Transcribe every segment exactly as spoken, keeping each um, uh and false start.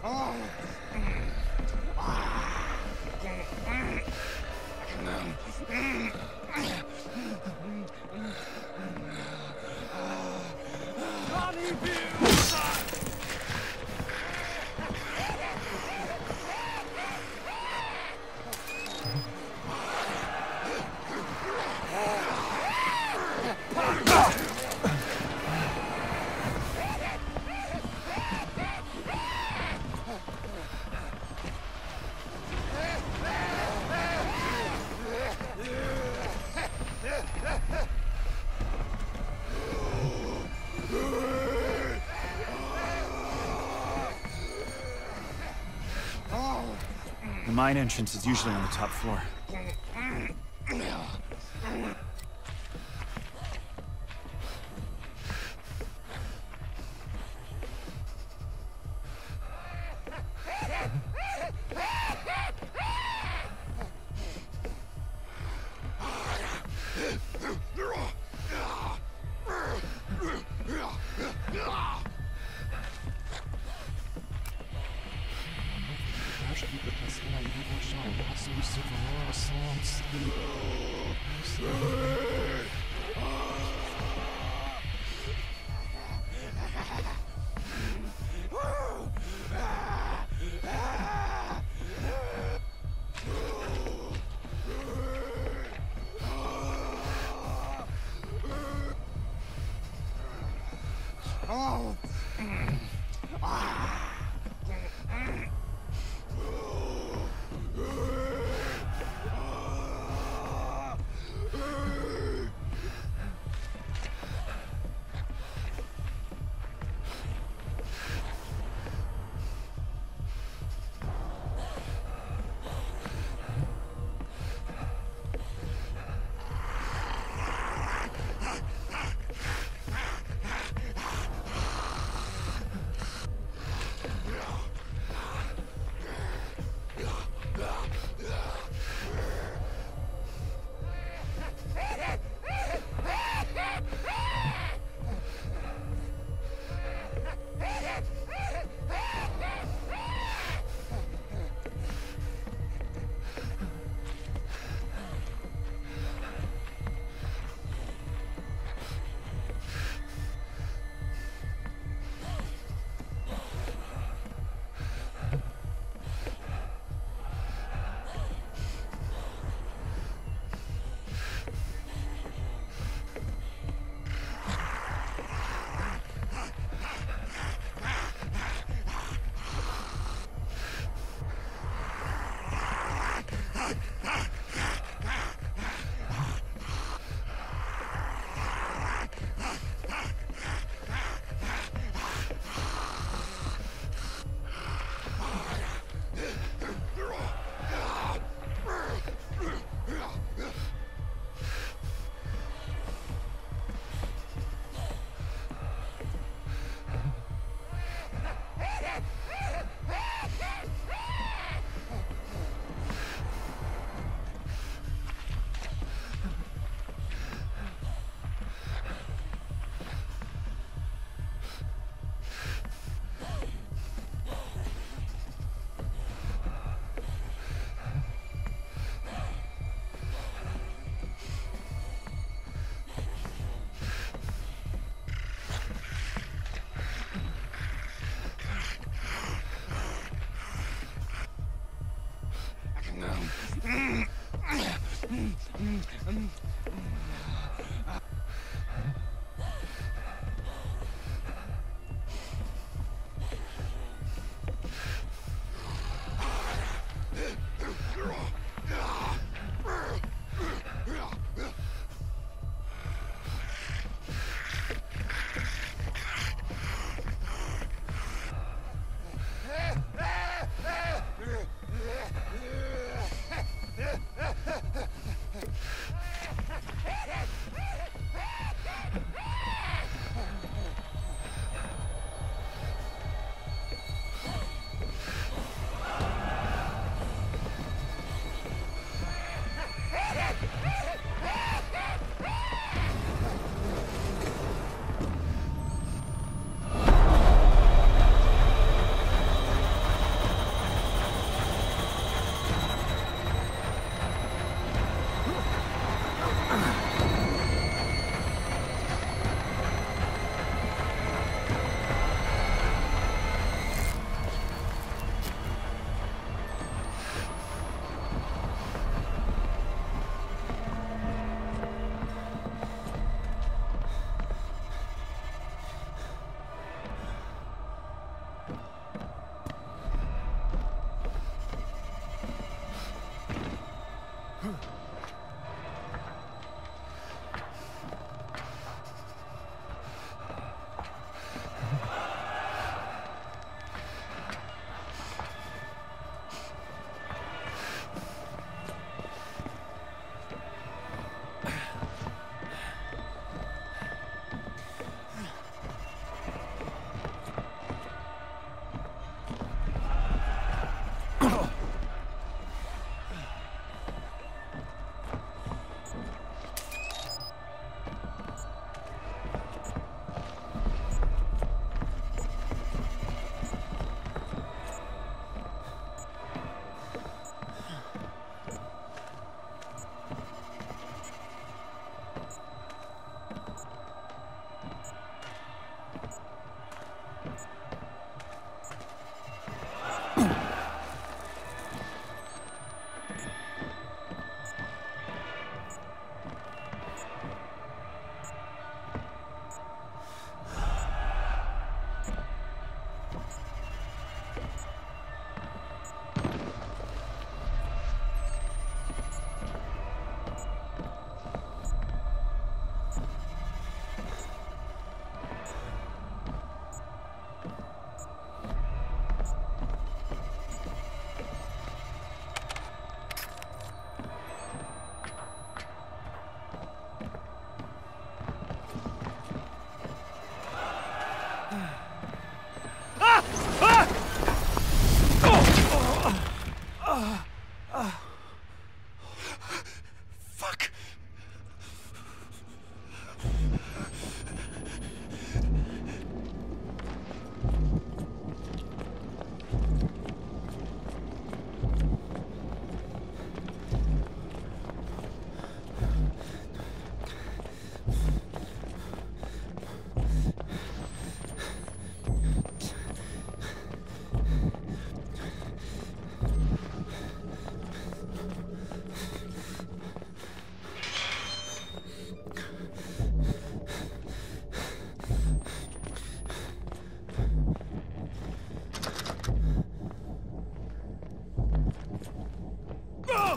The mine entrance is usually on the top floor.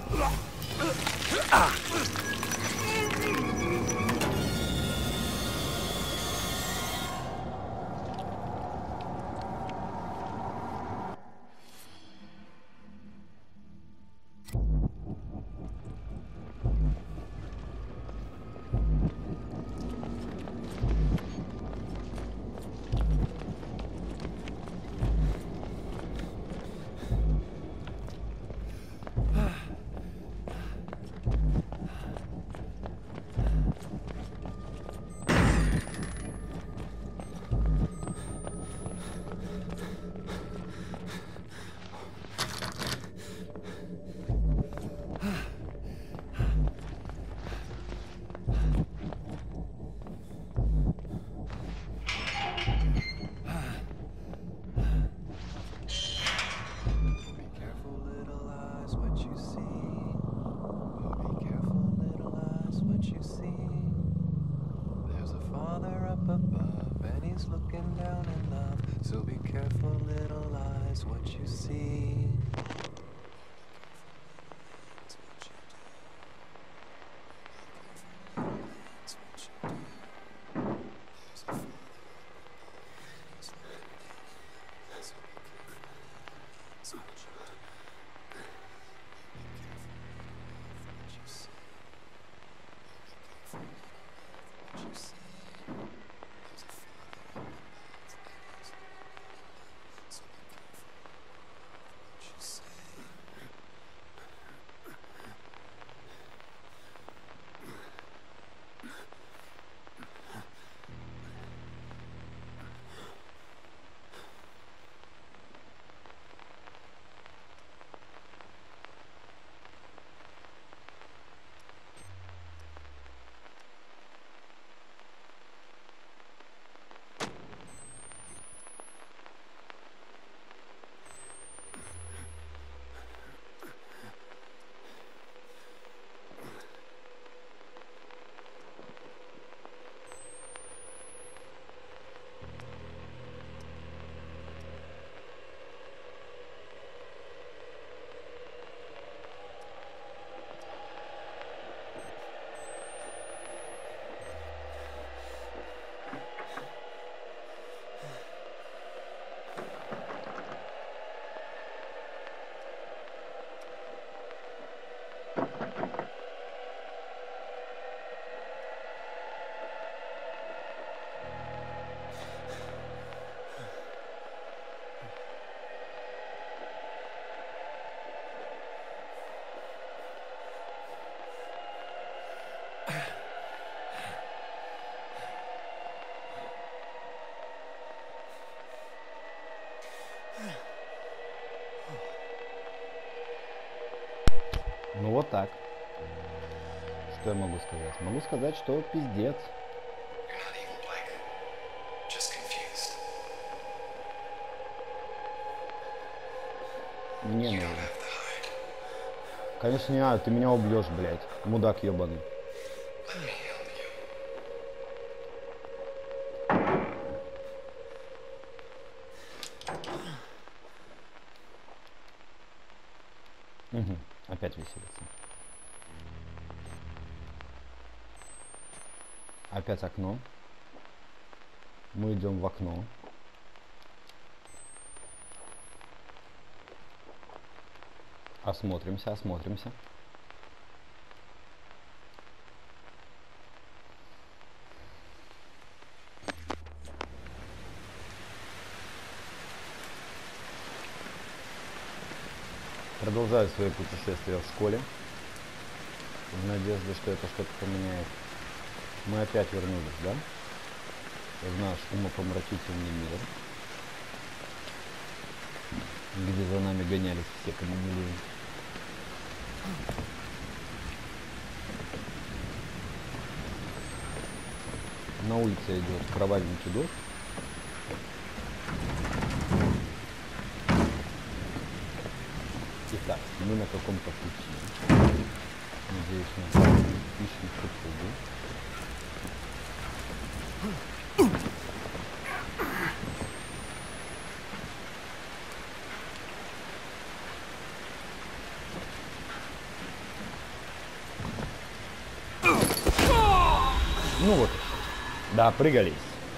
Ну вот так. Что я могу сказать? Могу сказать, что пиздец. Не, ну... Конечно, не надо, ты меня убьешь, блядь. Мудак ебаный. Угу. Опять веселится. Опять окно. Мы идем в окно. Осмотримся, осмотримся. Продолжаю свои путешествия в школе. В надежде, что это что-то поменяет. Мы опять вернулись, да? В наш умопомрачительный мир. Где за нами гонялись все, кому не лень. На улице идет кровавенький дождь. Итак, мы на каком-то пути. Надеюсь, мы ищем супругу. Ну вот. Да, прыгались.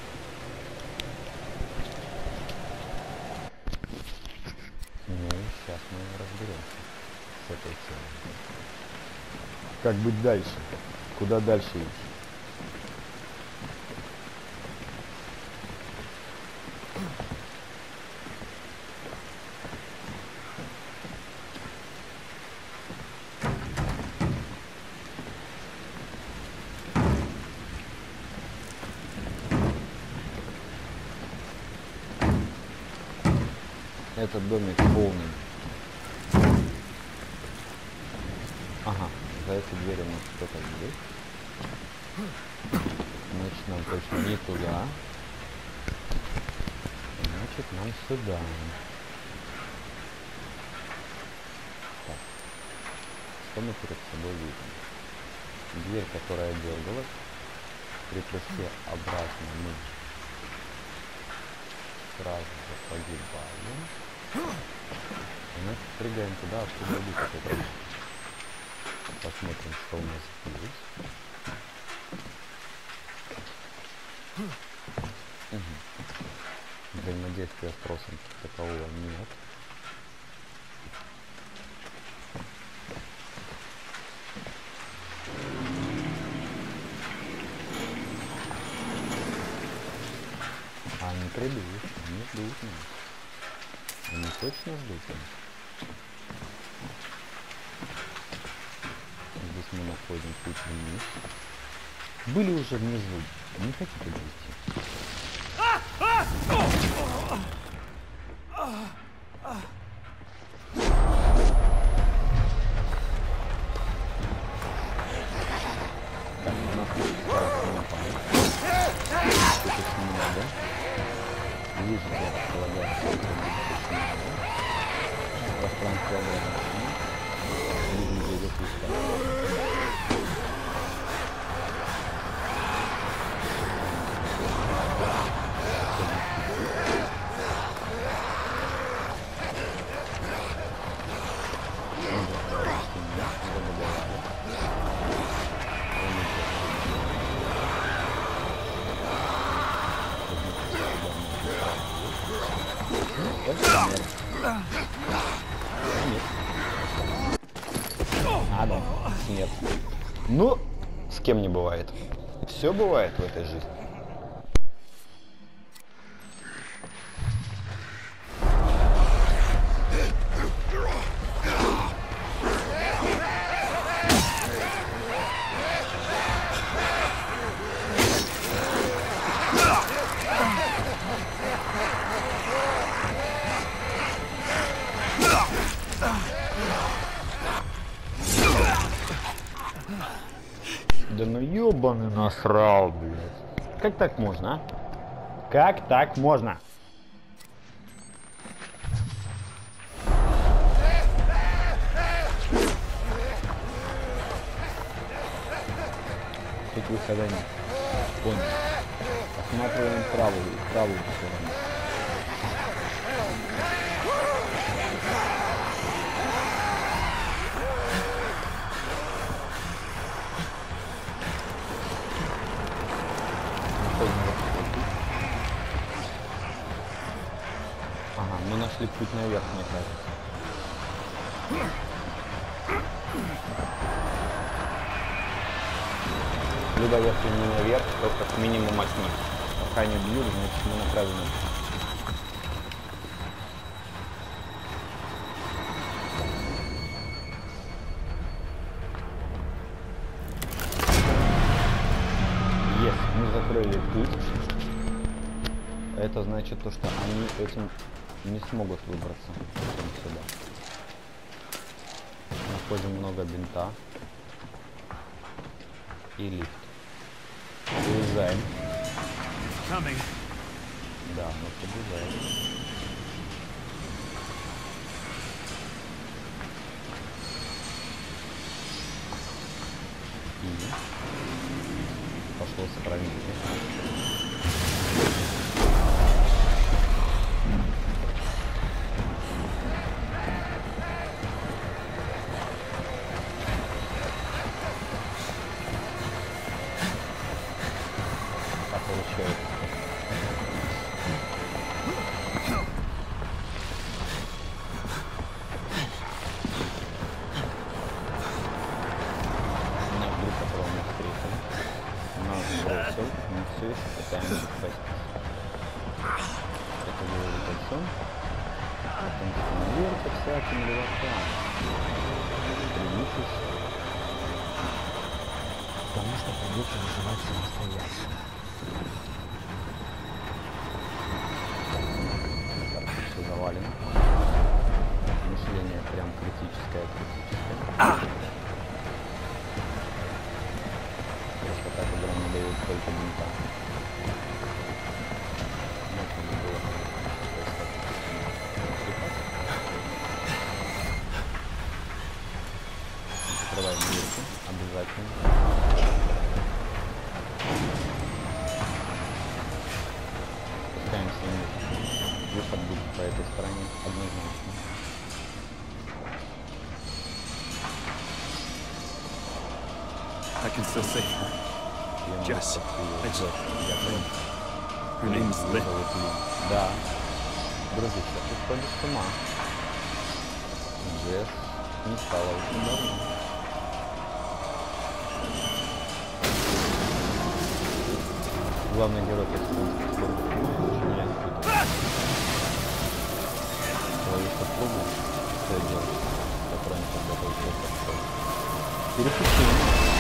Ну, сейчас мы разберемся с этой темой. Как быть дальше? Куда дальше идти? Этот домик полный. Ага, за этой дверью у нас кто-то есть. Значит, нам точно не туда. Значит, нам сюда. Так. Что мы перед собой видим? Дверь, которая дергалась. При прыжке обратно мы сразу же погибаем. Значит, прыгаем туда, откуда идут эти. Посмотрим, что у нас есть. Угу. Взаимодействия с тросом такового нет. Они придут, они ждут нас. Они точно ждут нас. Здесь мы находим путь вниз. Были уже внизу. Не хотите идти? Так, у нас есть много. Вижу, я располагаю, что это будет много. Пространство ограничено. Видим, где идет листа. А, да, нет. Ну, с кем не бывает. Все бывает в этой жизни. Да ну ёбаный насрал, блядь. Как так можно, а? Как так можно? Тут выхода нет. Понял. Осматриваем правую, правую сторону. Ага, мы нашли путь наверх, мне кажется. Либо если не наверх, то как минимум от них. Пока не бьют, значит мы на правильном пути. Yes, мы закрыли путь. Это значит то, что они этим не смогут выбраться сюда. Находим много бинта и лифт. Вылезаем. Да, мы побежаем. И пошло сохранение. можно спастись. Это говорит о чем? Потому что наверное всяким левакам стремитесь. Потому что придется выживать самостоятельно. Так, тут все завалено. Мышление прям критическое, критическое. Просто так игра не дает только бинта. Можно бы было закрываем дверку обязательно. Спускаемся вниз. Выход будет по этой стороне однозначно. I can still see her. Jess. It's her name's Lynn. Да. Друзья, ты сходишь с ума. Джесс не стала очень давно. Главный герой пацанских фильмов, очень я не путаю. Свою супругу, что я делаю, которая никогда получается отстать. Переключим.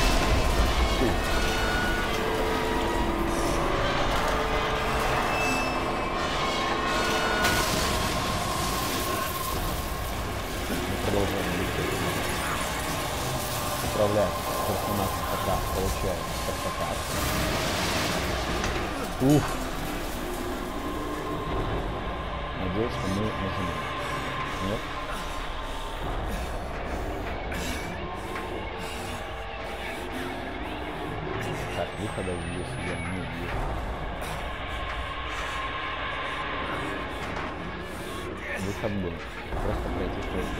Продолжаем лететь. Управляем персонаж пока получает сертификат. Ух! Надеюсь, что мы нажмем. Нет? Так, выхода здесь я не вижу. Выход был. Просто пройти сквозь.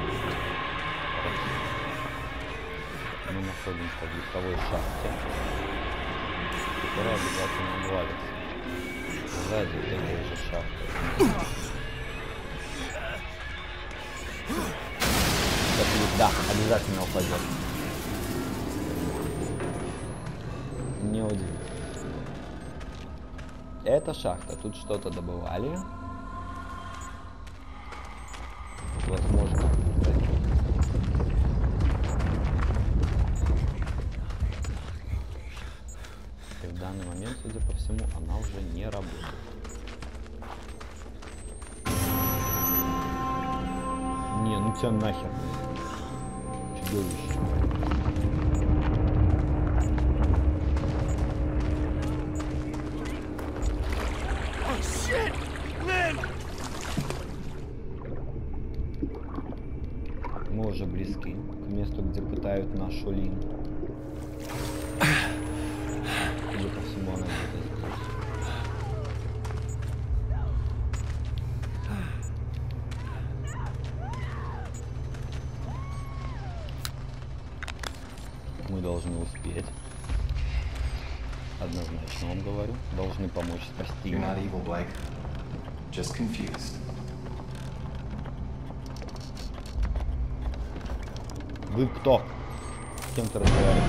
Мы находимся в лифтовой шахте, которая обязательно обвалится. Сзади этой же шахты. Да, обязательно упадет. Не удивительно. Это шахта. Тут что-то добывали. Возможно. И в данный момент, судя по всему, она уже не работает. Не, ну тебя нахер. Чудовище. Мы уже близки к месту, где пытают нашу Лин. Судя по всему, она где-то здесь. Мы должны успеть. Однозначно вам говорю. Должны помочь спасти. You're not evil, Blake. Just confused. Вы кто? С кем ты разговариваешь?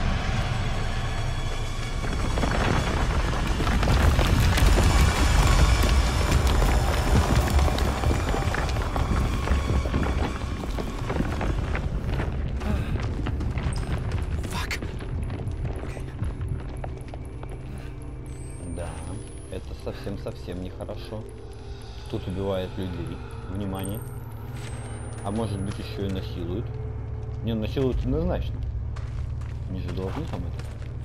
Да, это совсем-совсем нехорошо. Тут убивают людей. Внимание. А может быть еще и насилуют. Не, насилуют однозначно. Они же должны там это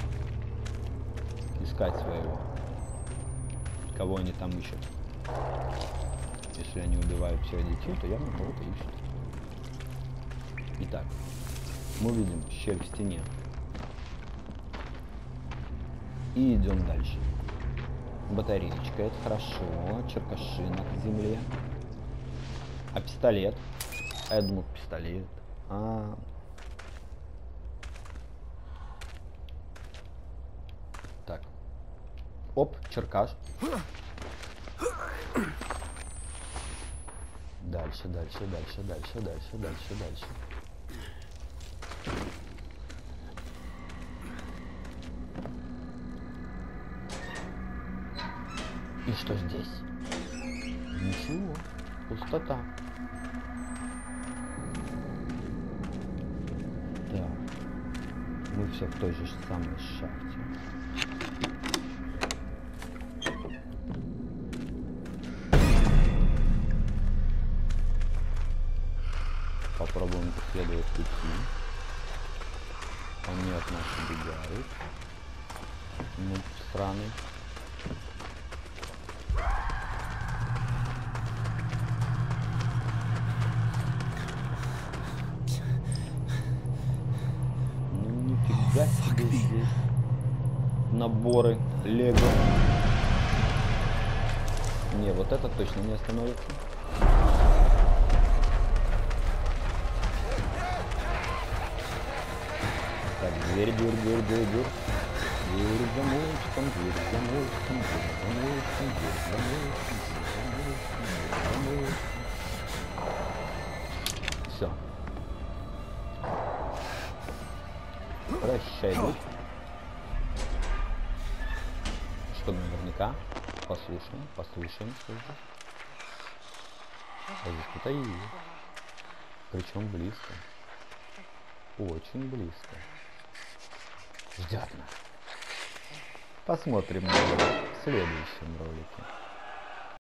искать своего. Кого они там ищут. Если они убивают всех детей, то явно кого-то ищут. Итак, мы видим щель в стене. И идем дальше. Батареечка, это хорошо. Черкашина к земле. А пистолет? А я думал, пистолет. А. Так. Оп, черкаш. Дальше, дальше, дальше, дальше, дальше, дальше, дальше. что здесь? Ничего. Пустота. Так. Мы все в той же самой шахте. Попробуем исследовать пути. Они от нас убегают. Ну, сраный. Ну, нифига себе здесь. Наборы Лего. Не, вот это точно не остановится. Так, дверь, дверь, дверь, дверь, дверь. Дверь за мостом, дверь за мостом, дверь за мостом, дверь за мостом, дверь за мостом, дверь за мостом. Все. Прощай, дверь. Чтобы наверняка послушаем, послушаем, что здесь. А здесь кто-то есть. Причем близко. Очень близко. Ждет нас. Посмотрим в следующем ролике.